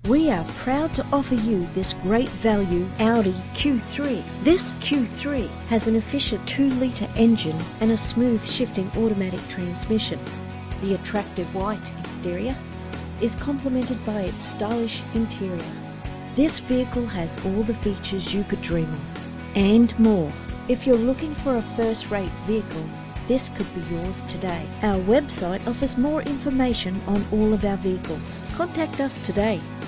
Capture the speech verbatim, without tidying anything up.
We are proud to offer you this great value Audi Q three. This Q three has an efficient two litre engine and a smooth shifting automatic transmission. The attractive white exterior is complemented by its stylish interior. This vehicle has all the features you could dream of and more. If you're looking for a first-rate vehicle, this could be yours today. Our website offers more information on all of our vehicles. Contact us today.